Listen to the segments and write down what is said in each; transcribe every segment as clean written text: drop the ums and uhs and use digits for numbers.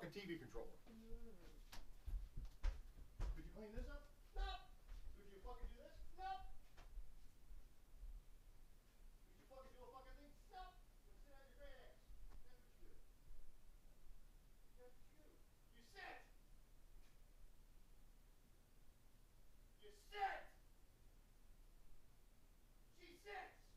fucking TV controller. Could you clean this up? No. Could you fucking do this? No. Could you fucking do a fucking thing? No. You sit on your great ass. That's what you do. That's what you do. You sit. You sit. She sits.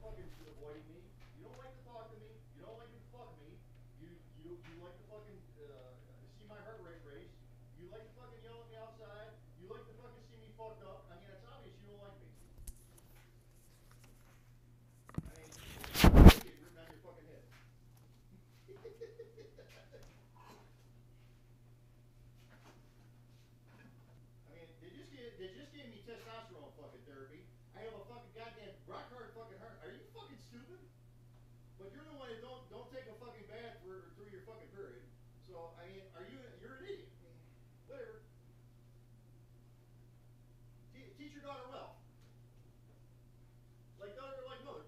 fucking avoiding me. You don't like to talk to me. You don't like to fuck me. You like to fucking see my heart rate race. You like to fucking yell at me outside. You like to fucking see me fucked up. I mean, it's obvious you don't like me. I mean, you're written on your fucking head. I mean, they just gave me testosterone fucking therapy. I have a fucking goddamn rock hard fucking heart. Are you fucking stupid? But you're the one that don't take a fucking bath through your fucking period. So I mean, you're an idiot. Whatever. Teach your daughter well. Like daughter, like mother.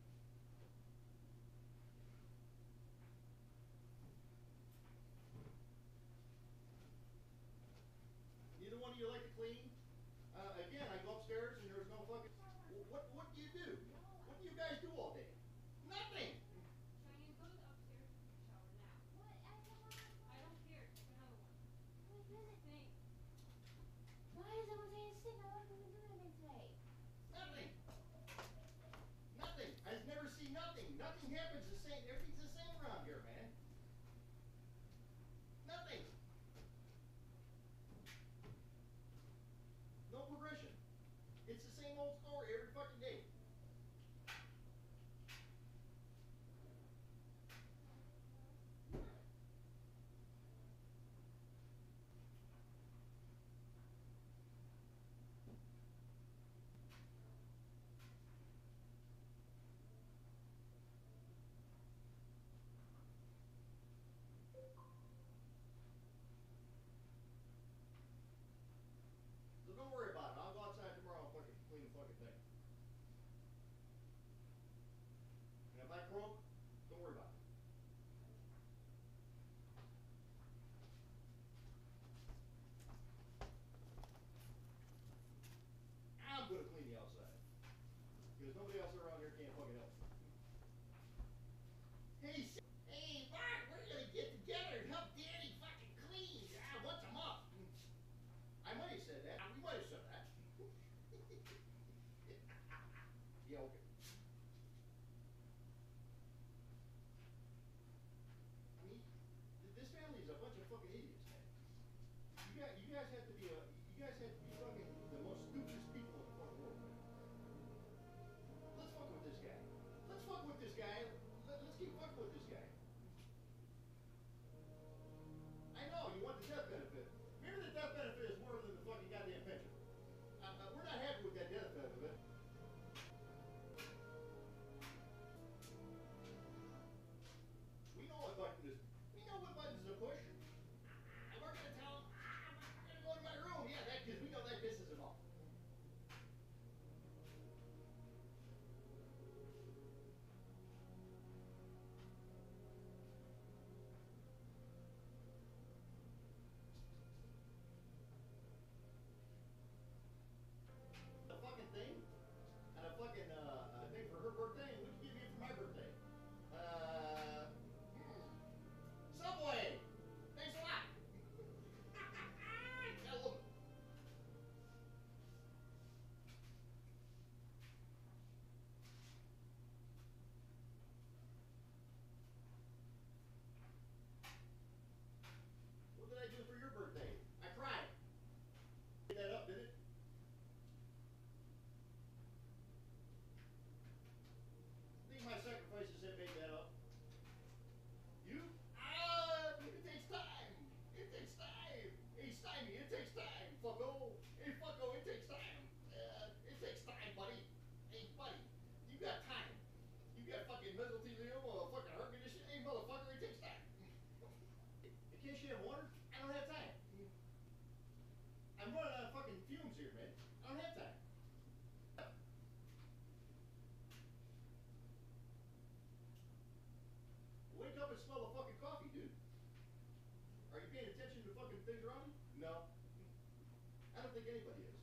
Neither one of you like to clean. Again, I go upstairs and there's no fucking. What do you do? What do you guys do all day? Nothing. Cheyenne, go upstairs and take a shower now. What? I don't want to. I don't care. Take another one. Wait, listen. Think. Why is everyone saying sick? I wasn't even doing anything today. Nothing. Nothing. I've never seen nothing. Nothing happens the same. Everything's the same around here, man. Nothing. No progression. It's the same old story every fucking day. So don't worry about it. I'll go outside tomorrow and fucking clean the fucking thing. And if I croak, don't worry about it. I'm gonna clean the outside. Because nobody else around here can't fucking help me. Hey, Mark, we're gonna get together and help Daddy fucking clean once a month. I might have said that. We might have said that. Yeah, okay. I mean, this family is a bunch of fucking idiots, man. You guys have to be fucking the most stupidest people in the fucking world, man. Let's fuck with this guy. Let's fuck with this guy. Let's keep fucking with this guy. I know, you want the death benefit. Maybe the death benefit is more than the fucking goddamn pension. We're not happy with that death benefit. We know what button is. We know what buttons to push. And we're gonna tell him, I'm gonna go to my room. Yeah, that because we know that pisses him off. The fucking thing and a fucking thing for her birthday, and what you give me for my birthday? Subway. Thanks a lot. I love it. What did I do for your birthday? I cried. Made that up, did it? I think my sacrifices have made that up. You? It takes time. It takes time. Hey, Stymie, it takes time. Fucko. Hey, fucko, it takes time. It takes time, buddy. Hey, buddy, you got time. You got fucking mesothelioma or fucking heart condition. Hey, motherfucker, it takes time. In case you have water, I don't have time. I'm running out of fucking fumes here, man. I don't have time. Wake up and smell the fucking coffee, dude. Are you paying attention to fucking things around you? No. I don't think anybody is.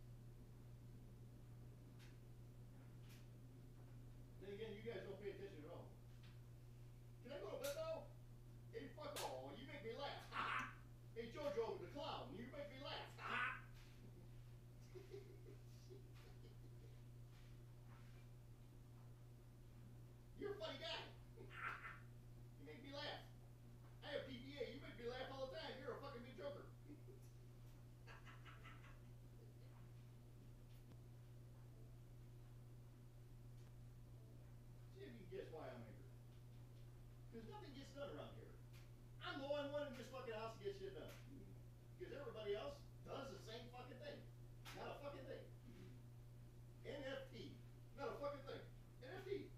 Then again, you guys don't pay attention at all. Can I go to bed now? Hey, fuck all. You make me laugh. Ha ha. Hey, Jojo the clown, you make me laugh. Ha ha. Because nothing gets done around here. I'm the only one in this fucking house that gets shit done. Because everybody else does the same fucking thing. Not a fucking thing. NFT. Not a fucking thing. NFT.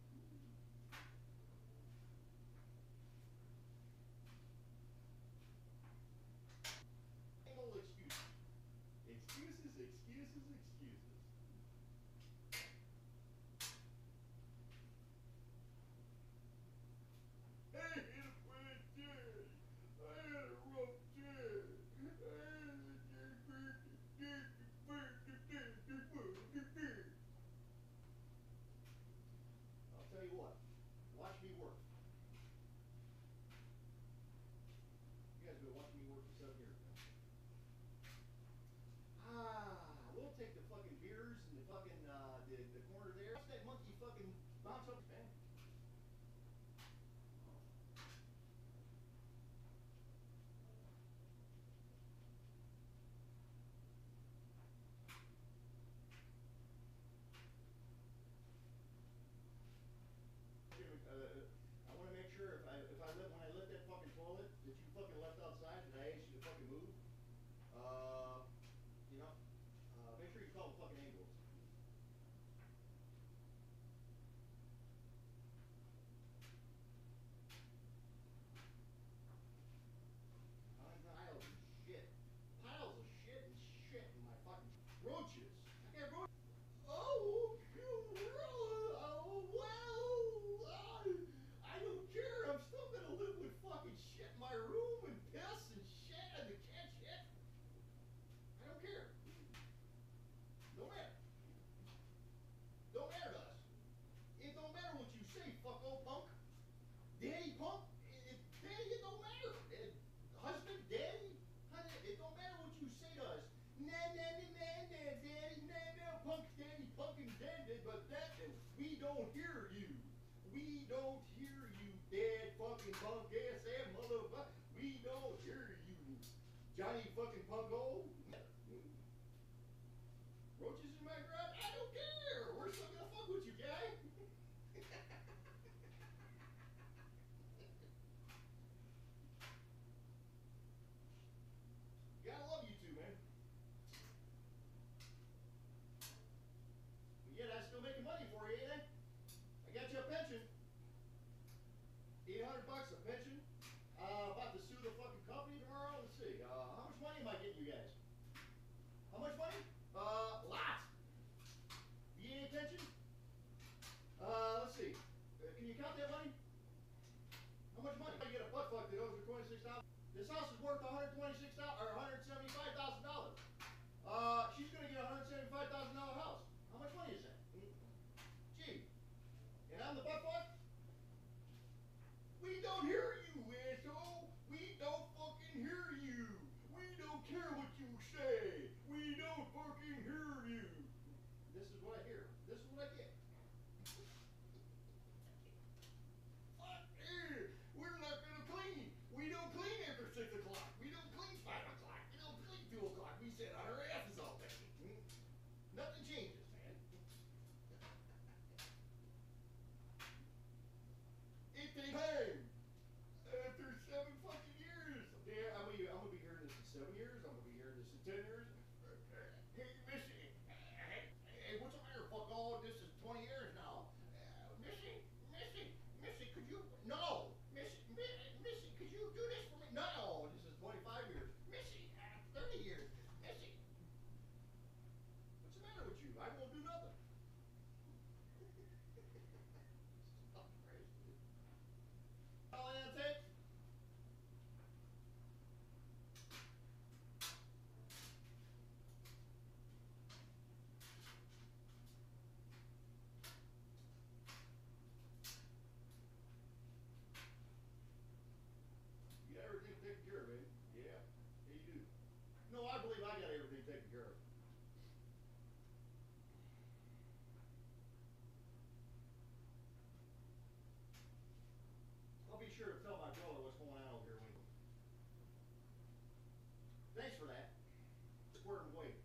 Same old excuses. Excuses, excuses, excuses. I had a bad day. I had a rough day. I'll tell you what. Watch me work. You guys have been watching me work for 7 years now. We'll take the fucking beers and the fucking the corner there. Watch that monkey fucking bounce up, man. I want to make sure if when I lift that fucking toilet that you fucking left outside that I asked you to fucking move. Make sure you call the fucking ambulance. Piles of shit. Piles of shit and shit in my fucking roaches. I got roaches. Oh, well, I don't care. I'm still gonna live with fucking shit in my room and piss and shit and the cat shit. I don't care. Don't matter. Don't matter to us. It don't matter what you say, fucko punk. Daddy punk. Daddy, it don't matter. Husband, daddy, honey, it don't matter what you say to us. Nah, daddy, punk, daddy, punkin' daddy, but that, we don't hear you. We don't hear you, dad, fucking punk ass, motherfucker. We don't hear you, Johnny fucking punko. Roaches in my garage? I don't care. We're still gonna fuck with you, guy. Gotta love you two, man. But yet I'm still making money for you, ain't I? I got you a pension. $800 a pension. About to sue the fucking company tomorrow. Let's see. How much money am I getting you guys? How much money? Lots. VA pension? Let's see. Can you count that money? How much money? I get a butt fuck that owes her $26,000. This house is worth $126,000 or $175,000. She's gonna get a $175,000 house. How much money is that? Gee. And I'm the butt fuck? We don't hear you, asshole. We don't fucking hear you. We don't care what you say. We don't fucking hear you. This is what I hear. This is what I get. Fuck yeah. We're not gonna clean. We don't clean after 6 o'clock. We don't clean 5 o'clock. We don't clean 2 o'clock. We sit on our asses all day. Nothing changes, man. It takes time. After 7 fucking years. Yeah, I'm gonna be hearing this in 7 years. I'm gonna be hearing this in 10 years. Hey, Missy. Hey, what's the matter, fucko? This is 20 years now. Missy, could you? No. Missy, could you do this for me? No. This is 25 years. Missy, 30 years. Missy. What's the matter with you? I won't do nothing. Stop crazy. All I take? You got everything taken care of, baby. Yeah, you do. No, I believe I got everything taken care of. I'll be sure to tell my brother what's going on over here. Thanks for that. Square and wait.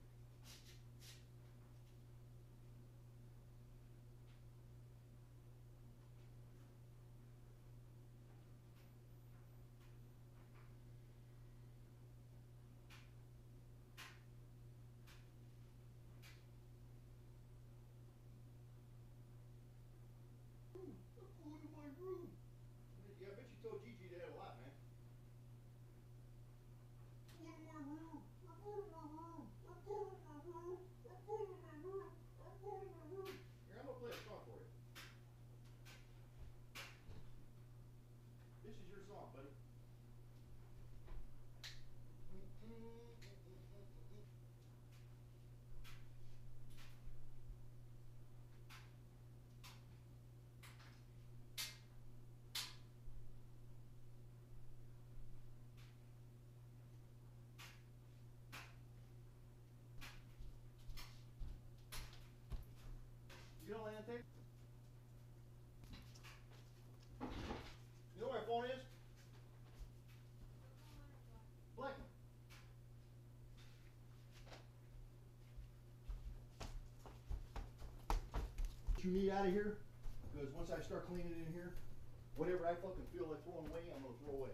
Yeah, I bet you told Gigi that a lot, man. Go to my room. I'm going to my room. I'm going to my room. I'm going to my room. I'm going to my room. Here, I'm gonna play a song for you. This is your song, buddy. You know what, Ante? You know where my phone is? Black one. What you need out of here? Because once I start cleaning in here, whatever I fucking feel like throwing away, I'm gonna throw away.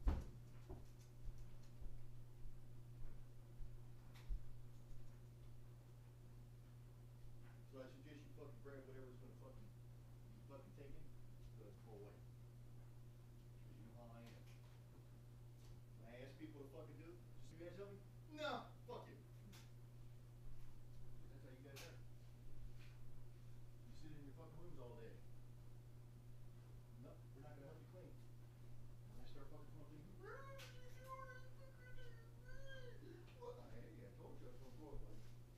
So I suggest you fucking grab whatever's gonna fucking be fucking taken, to throw away. Because you know how I am. When I ask people to fucking do, just you guys help me? No, fuck you. That's how you guys are. You sit in your fucking rooms all day. No, we're not gonna help you clean. When I start fucking throwing things, hey, I told you I was gonna throw it away.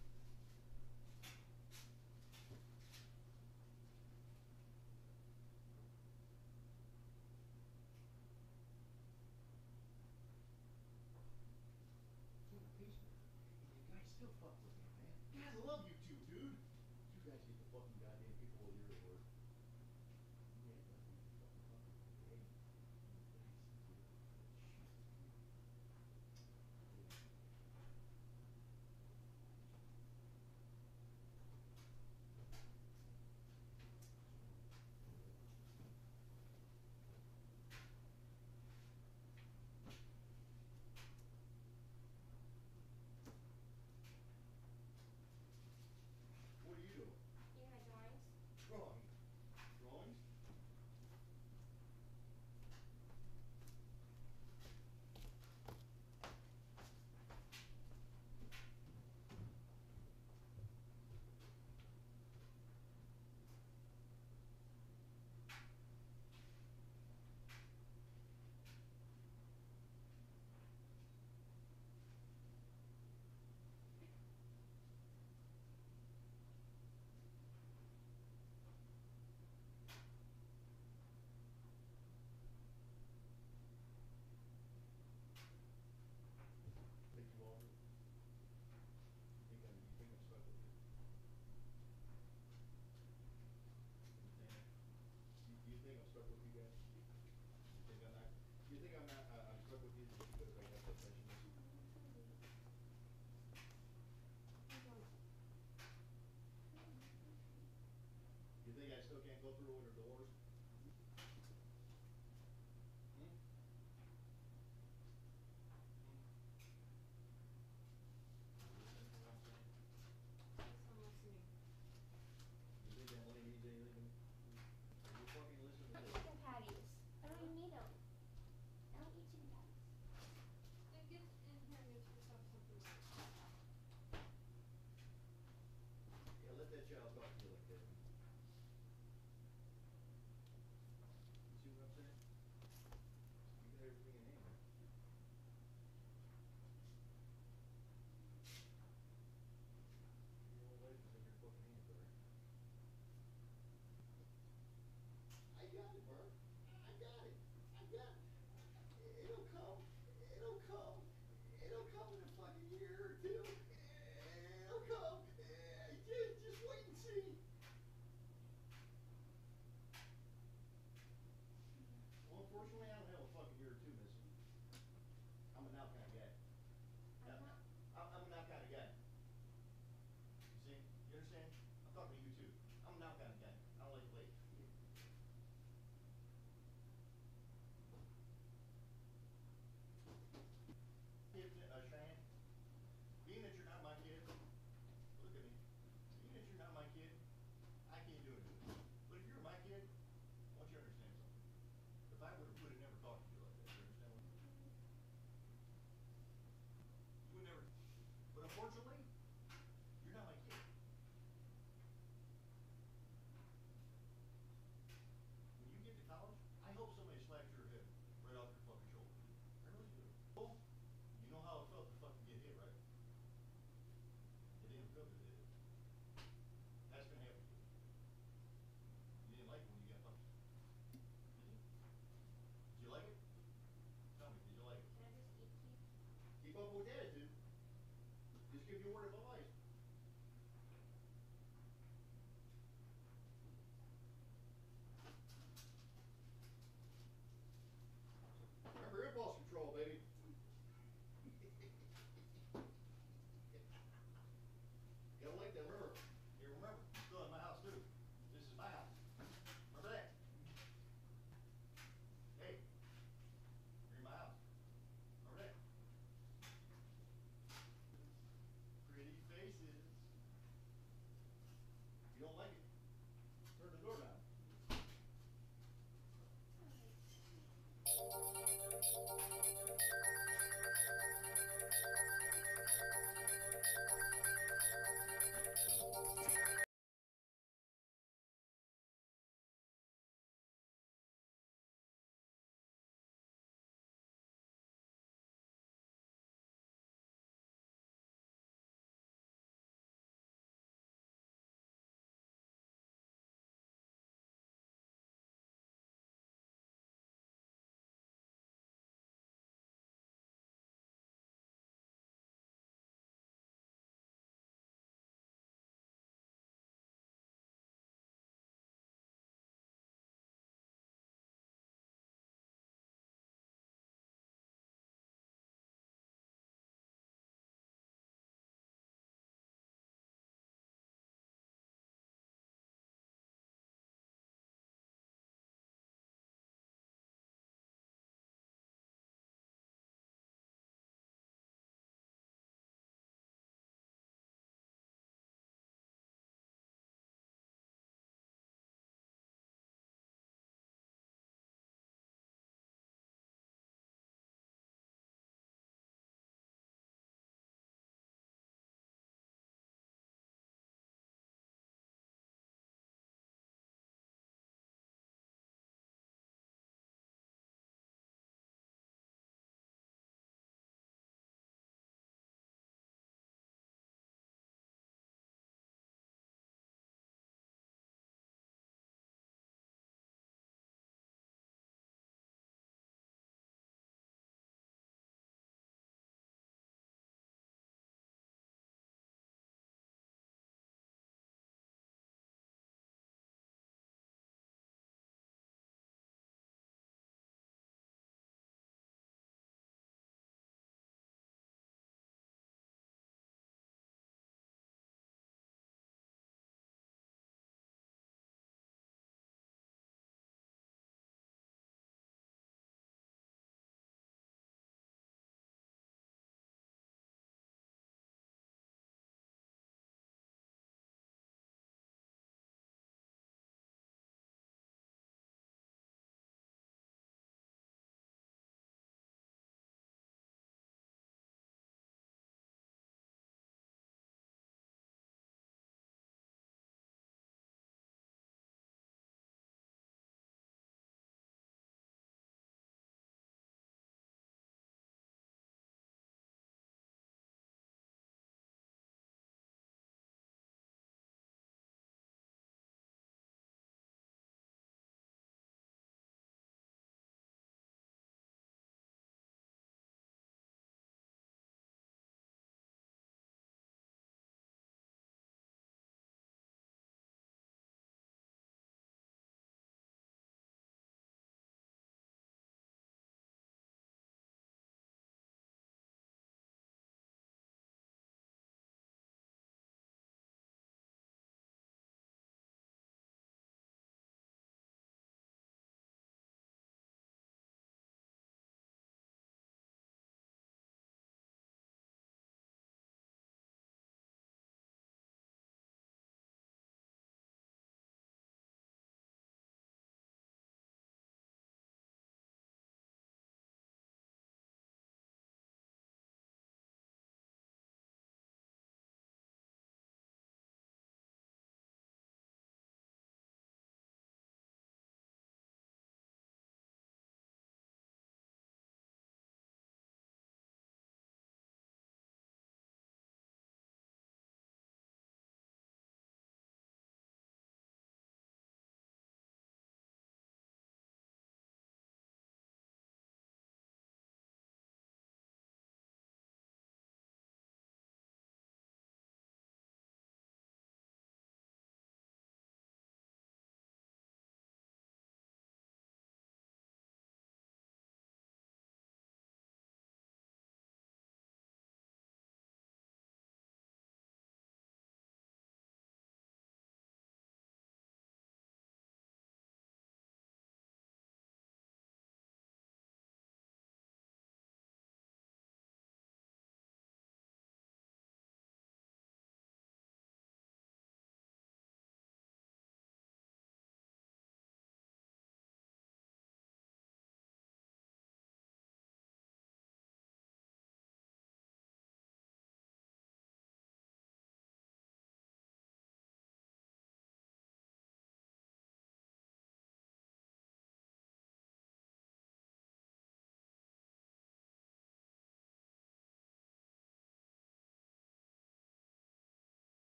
You guys still fuck with me, man. God, I love you two, dude. You guys get the fucking goddamn people over here at work. You ain't nothing but fucking hey. What are you doing? Doing my drawings. Drawing. Drawings? Take you longer? You think I'm stuck with you? You think I'm stuck with you guys? You think I'm not? You think I'm not? I'm stuck with you just because I got that special needs? You think I still can't go through with her doors? Hmm? Listen to what I'm saying? I'm listening. You think Emily needs anything? You fucking listen to Not this. chicken patties. I don't even need them. I don't eat chicken patties. Then get in here and get yourself something to eat. Yeah, let that child talk to you like that. You see what I'm saying? You got everything in hand, man. Your whole life is in your fucking hands, alright? I got it, Mark. I got it. I got it. It'll come. It'll come. It'll come in a fucking year or two. It'll come. Just wait and see. Well, unfortunately, I don't have a fucking year or two, Missy. I'm a now kind of guy. I'm not. I'm a now kind of guy. You see? You understand? I'm talking to you too. I'm a now kind of guy. I don't like to wait. Cheyenne, being that you're not my kid, look at me. Being that you're not my kid, I can't do anything. But if you're my kid, I want you to understand something. If I would have you weren't involved.